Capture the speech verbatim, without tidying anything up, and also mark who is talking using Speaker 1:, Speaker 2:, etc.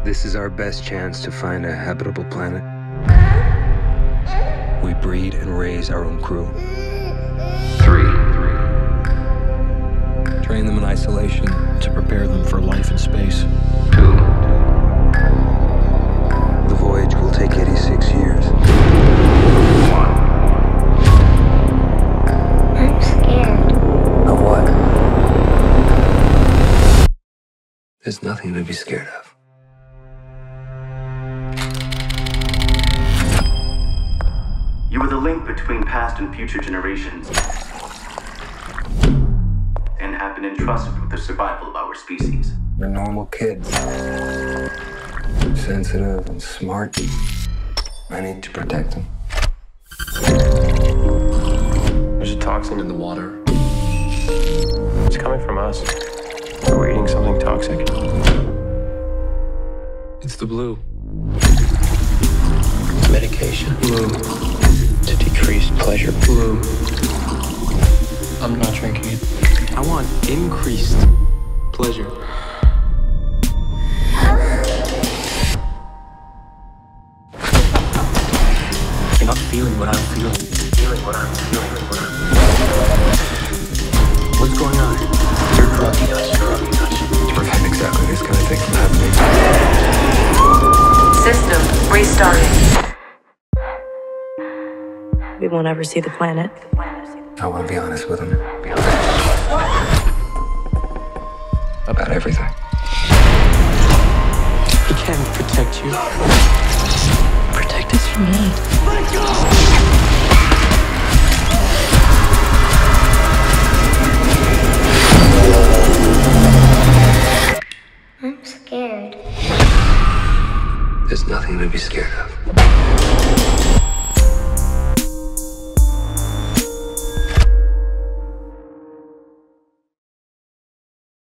Speaker 1: This is our best chance to find a habitable planet. We breed and raise our own crew.
Speaker 2: Three.
Speaker 1: Train them in isolation
Speaker 3: to prepare them for life in space.
Speaker 2: Two.
Speaker 1: The voyage will take eighty-six years.
Speaker 2: One.
Speaker 4: I'm scared.
Speaker 1: Of what? There's nothing to be scared of.
Speaker 5: You are the link between past and future generations, and have been entrusted with the survival of our species.
Speaker 1: They're normal kids. Sensitive and smart. I need to protect them.
Speaker 6: There's a toxin in the water. It's coming from us. We're eating something toxic.
Speaker 3: It's the blue.
Speaker 6: Medication.
Speaker 3: Blue.
Speaker 6: To decrease pleasure.
Speaker 3: Blue. I'm not drinking it. I want increased pleasure. You're not feeling what I'm feeling. Feeling what I'm feeling. What I'm... What's going on? You're drugging us. Drugging us.
Speaker 1: To prevent exactly this kind of thing from happening.
Speaker 7: System restarting.
Speaker 8: We won't ever see the planet.
Speaker 1: I want to be honest with him. Be honest. About everything.
Speaker 3: He can't protect you.
Speaker 8: Protect us from me.
Speaker 4: I'm scared.
Speaker 1: There's nothing to be scared of.